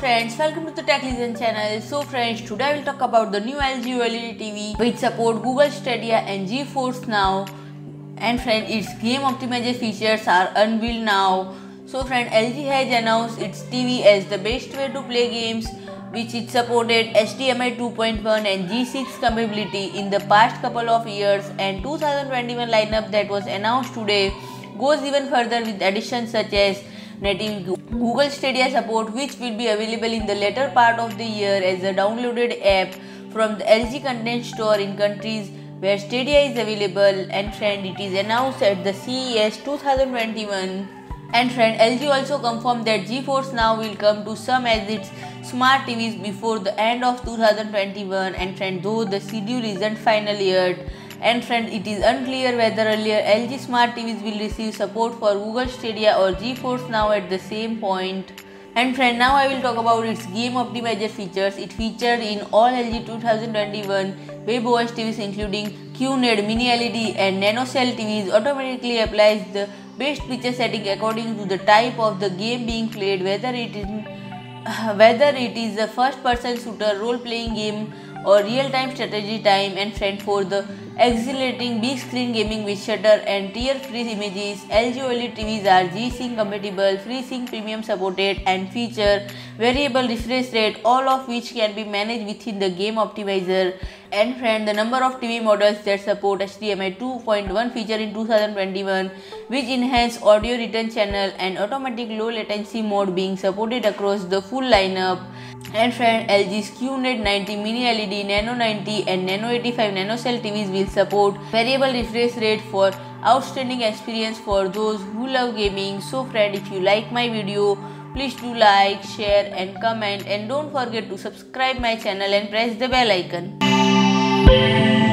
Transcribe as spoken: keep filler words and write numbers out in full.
friends, welcome to the Tech Legend channel. So friends, today I will talk about the new L G O L E D T V which support Google Stadia and GeForce Now. And friend, its game optimizer features are unveiled now. So friend, L G has announced its T V as the best way to play games, which it supported H D M I two point one and G six compatibility in the past couple of years, and two thousand twenty-one lineup that was announced today goes even further with additions such as native Google Stadia support, which will be available in the later part of the year as a downloaded app from the L G Content Store in countries where Stadia is available. And friend, it is announced at the C E S two thousand twenty-one. And friend, L G also confirmed that GeForce Now will come to some as its smart T Vs before the end of two thousand twenty-one. And friend, though the schedule isn't final yet. And friend, it is unclear whether earlier L G Smart T Vs will receive support for Google Stadia or GeForce Now at the same point. And friend, now I will talk about its game optimizer features. It featured in all L G two thousand twenty-one WebOS T Vs including Q N E D, Mini L E D and NanoCell T Vs automatically applies the best picture setting according to the type of the game being played, whether it is whether it is a first person shooter, role playing game or real time strategy time. And friend, for the exhilarating big screen gaming with shutter and tear free images, L G O L E D T Vs are G-Sync compatible, FreeSync Premium supported and feature variable refresh rate, all of which can be managed within the game optimizer. And friend, the number of T V models that support H D M I two point one feature in two thousand twenty-one, which enhance audio return channel and automatic low latency mode being supported across the full lineup. And friend, L G's Q N E D ninety, Mini L E D, Nano ninety and Nano eighty-five NanoCell T Vs will support variable refresh rate for outstanding experience for those who love gaming. So friend, if you like my video, please do like, share and comment, and don't forget to subscribe my channel and press the bell icon.